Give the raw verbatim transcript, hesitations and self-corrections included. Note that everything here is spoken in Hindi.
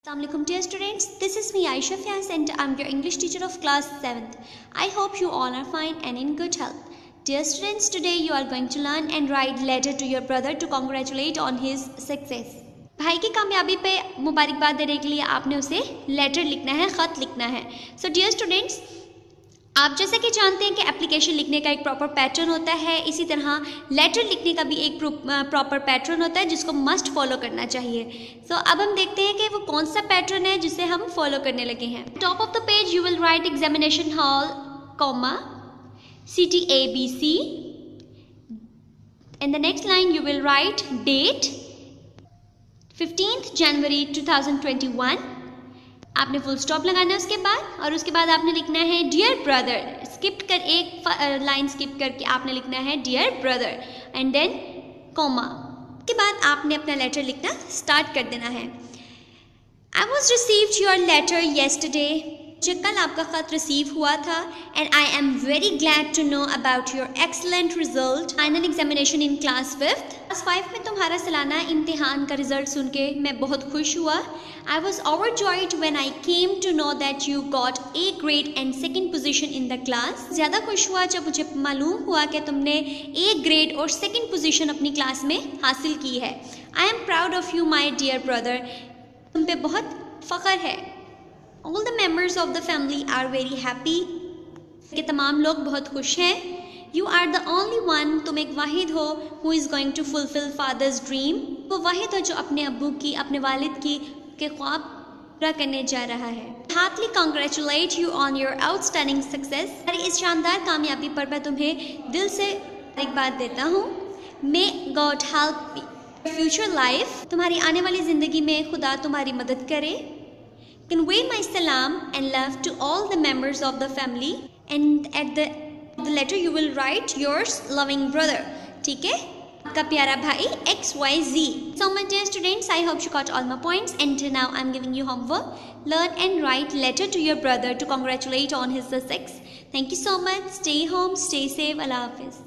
Assalamualaikum dear students, this is me Aisha Fias and I'm your English teacher of class seventh. I hope you all are fine and in good health. Dear students, today you are going to learn and write letter to your brother to congratulate on his success. भाई की कामयाबी पे मुबारकबाद देने के लिए आपने उसे लेटर लिखना है, ख़त लिखना है. सो डियर स्टूडेंट्स, आप जैसे कि जानते हैं कि एप्लीकेशन लिखने का एक प्रॉपर पैटर्न होता है, इसी तरह लेटर लिखने का भी एक प्रॉपर पैटर्न होता है जिसको मस्ट फॉलो करना चाहिए. सो so, अब हम देखते हैं कि वो कौन सा पैटर्न है जिसे हम फॉलो करने लगे हैं. Top of the page you will write examination hall, comma, C T A B C. In the next line you will write date fifteenth January two thousand twenty one. आपने फुल स्टॉप लगाना है उसके बाद, और उसके बाद आपने लिखना है डियर ब्रदर. स्किप कर एक लाइन स्किप करके आपने लिखना है dear brother and then comma. के बाद आपने अपना लेटर लिखना स्टार्ट कर देना है. I was received your letter yesterday. मुझे कल आपका ख़त रिसीव हुआ था and I am very glad to know about your excellent result final examination in class fifth. Class five में तुम्हारा सालाना इम्तिहान का रिजल्ट सुन के मैं बहुत खुश हुआ. I was overjoyed when I came to know that you got A grade and second position in the class. ज़्यादा खुश हुआ जब मुझे मालूम हुआ कि तुमने ए ग्रेड और सेकेंड पोजीशन अपनी क्लास में हासिल की है. I am proud of you my dear brother. तुम पे बहुत फ़ख्र है. All the members of the family are very happy. कि तमाम लोग बहुत खुश हैं. You are the only one. तुम एक वाहिद हो who is going to fulfill father's dream. वो वाहिद हो जो अपने अब्बू की, अपने वालिद की के ख्वाब पूरा करने जा रहा है. Heartily congratulate you on your outstanding success. इस शानदार कामयाबी पर मैं तुम्हें दिल से एक बात देता हूँ. May God help your future life. तुम्हारी आने वाली ज़िंदगी में खुदा तुम्हारी मदद करे. Convey my salam and love to all the members of the family and at the the letter you will write yours loving brother. ठीक है, आपका प्यारा भाई X Y Z. So my dear students, I hope you got all my points and now I'm giving you homework. Learn and write letter to your brother to congratulate on his success. Thank you so much. Stay home, stay safe. Allah Hafiz.